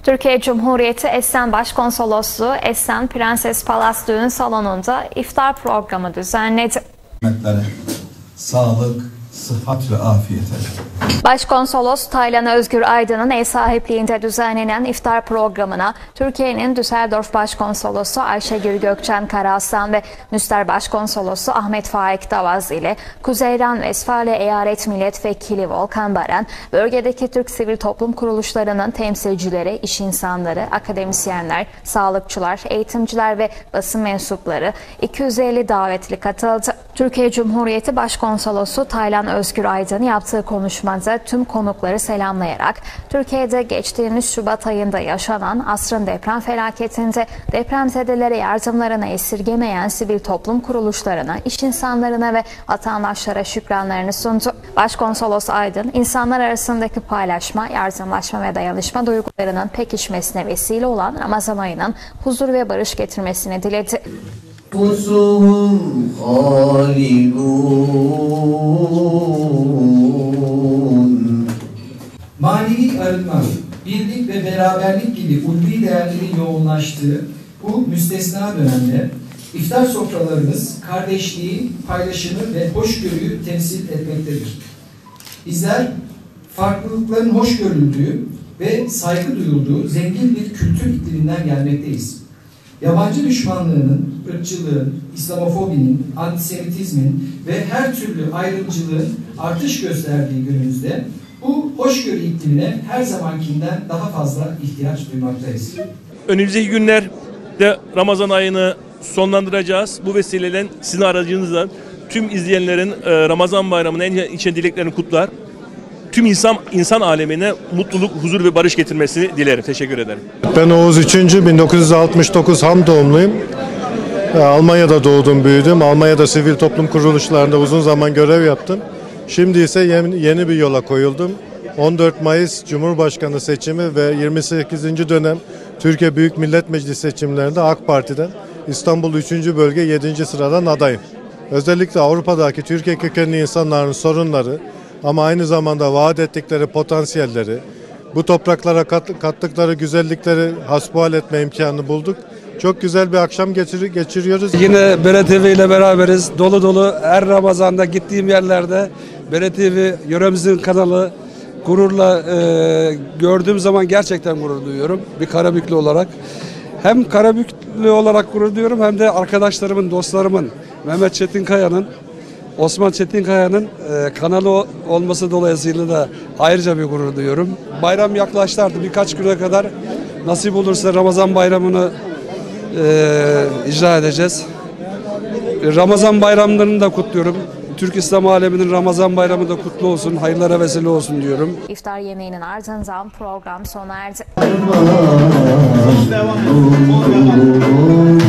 Türkiye Cumhuriyeti Esen Başkonsolosluğu Esen Prenses Palas Düğün Salonu'nda iftar programı düzenledi. Sağlık, sıhhat ve afiyete. Başkonsolos Taylan Özgür Aydın'ın ev sahipliğinde düzenlenen iftar programına Türkiye'nin Düsseldorf Başkonsolosu Ayşegül Gökçen Karaaslan ve Münster Başkonsolosu Ahmet Faik Davaz ile Kuzey Ren-Vestfalya Eyalet Milletvekili Volkan Baran, bölgedeki Türk sivil toplum kuruluşlarının temsilcileri, iş insanları, akademisyenler, sağlıkçılar, eğitimciler ve basın mensupları 250 davetli katıldı. Türkiye Cumhuriyeti Başkonsolosu Taylan Özgür Aydın yaptığı konuşmada tüm konukları selamlayarak Türkiye'de geçtiğimiz Şubat ayında yaşanan asrın deprem felaketinde depremzedelere yardımlarını esirgemeyen sivil toplum kuruluşlarına, iş insanlarına ve vatandaşlara şükranlarını sundu. Başkonsolos Aydın, insanlar arasındaki paylaşma, yardımlaşma ve dayanışma duygularının pekişmesine vesile olan Ramazan ayının huzur ve barış getirmesini diledi. Manevi arınma, birlik ve beraberlik gibi ulvi değerlerin yoğunlaştığı bu müstesna dönemde iftar sofralarımız kardeşliği, paylaşımı ve hoşgörüyü temsil etmektedir. Bizler farklılıkların hoş görüldüğü ve saygı duyulduğu zengin bir kültür ikliminden gelmekteyiz. Yabancı düşmanlığının, ırkçılığın, İslamofobinin, antisemitizmin ve her türlü ayrımcılığın artış gösterdiği günümüzde bu hoşgörü iklimine her zamankinden daha fazla ihtiyaç duymaktayız. Önümüzdeki günlerde Ramazan ayını sonlandıracağız. Bu vesileyle sizin aracınızla tüm izleyenlerin Ramazan bayramının en içten dileklerini kutlar. Tüm insan alemine mutluluk, huzur ve barış getirmesini dilerim. Teşekkür ederim. Ben Oğuz 3. 1969 Ham doğumluyum. Almanya'da doğdum, büyüdüm. Almanya'da sivil toplum kuruluşlarında uzun zaman görev yaptım. Şimdi ise yeni bir yola koyuldum. 14 Mayıs Cumhurbaşkanı seçimi ve 28. dönem Türkiye Büyük Millet Meclisi seçimlerinde AK Parti'den İstanbul 3. bölge 7. sıradan adayım. Özellikle Avrupa'daki Türkiye kökenli insanların sorunları ama aynı zamanda vaat ettikleri potansiyelleri, bu topraklara kattıkları güzellikleri hasbuhal etme imkanı bulduk. Çok güzel bir akşam geçiriyoruz. Yine BRTV ile beraberiz. Dolu dolu her Ramazan'da gittiğim yerlerde BRTV yöremizin kanalı gururla gördüğüm zaman gerçekten gurur duyuyorum. Bir Karabüklü olarak. Hem Karabüklü olarak gurur duyuyorum hem de arkadaşlarımın, dostlarımın, Mehmet Çetinkaya'nın, Osman Çetinkaya'nın kanalı olması dolayısıyla da ayrıca bir gurur duyuyorum. Bayram yaklaştı artık, birkaç güne kadar nasip olursa Ramazan bayramını icra edeceğiz. Ramazan bayramlarını da kutluyorum. Türk İslam aleminin Ramazan bayramı da kutlu olsun, hayırlara vesile olsun diyorum. İftar yemeğinin ardından program sona erdi.